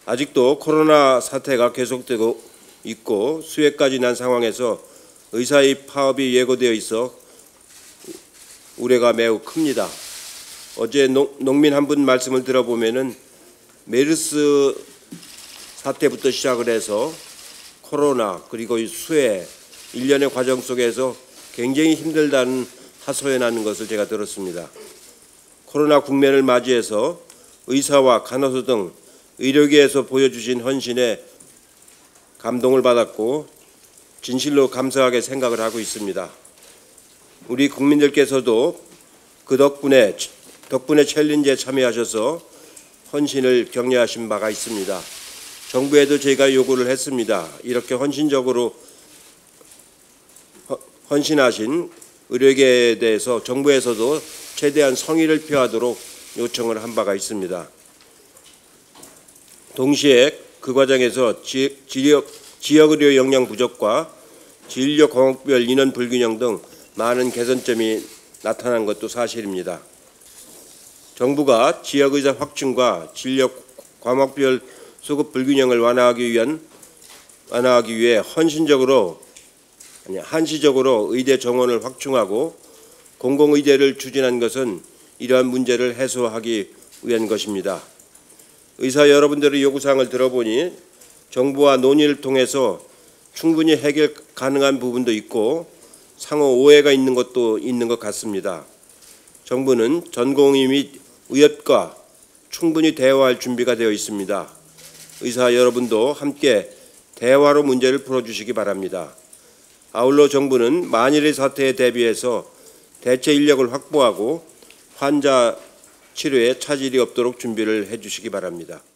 아직도 코로나 사태가 계속되고 있고 수해까지 난 상황에서 의사의 파업이 예고되어 있어 우려가 매우 큽니다. 어제 농민 한 분 말씀을 들어보면은 메르스 사태부터 시작을 해서 코로나 그리고 수해 일련의 과정 속에서 굉장히 힘들다는 하소연하는 것을 제가 들었습니다. 코로나 국면을 맞이해서 의사와 간호사 등 의료계에서 보여주신 헌신에 감동을 받았고 진실로 감사하게 생각을 하고 있습니다. 우리 국민들께서도 그 덕분에 챌린지에 참여하셔서 헌신을 격려하신 바가 있습니다. 정부에도 저희가 요구를 했습니다. 이렇게 헌신적으로 헌신하신 의료계에 대해서 정부에서도 최대한 성의를 표하도록 요청을 한 바가 있습니다. 동시에 그 과정에서 지역의료 역량 부족과 진료 과목별 인원 불균형 등 많은 개선점이 나타난 것도 사실입니다. 정부가 지역의사 확충과 진료 과목별 수급 불균형을 완화하기 위해 한시적으로 의대 정원을 확충하고 공공의대를 추진한 것은 이러한 문제를 해소하기 위한 것입니다. 의사 여러분들의 요구사항을 들어보니 정부와 논의를 통해서 충분히 해결 가능한 부분도 있고 상호 오해가 있는 것도 있는 것 같습니다. 정부는 전공의 및 의협과 충분히 대화할 준비가 되어 있습니다. 의사 여러분도 함께 대화로 문제를 풀어주시기 바랍니다. 아울러 정부는 만일의 사태에 대비해서 대체 인력을 확보하고 환자 치료에 차질이 없도록 준비를 해주시기 바랍니다.